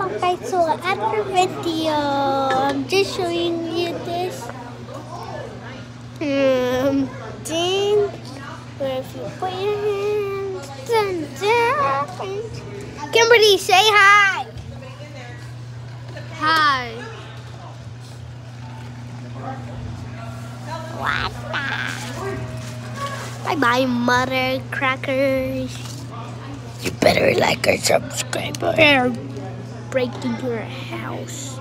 Okay, so after video, I'm just showing you this thing where if you put your hands and Kimberly, say hi. Hi. What the? Bye bye, mother crackers. You better like or subscribe or I'll break into your house.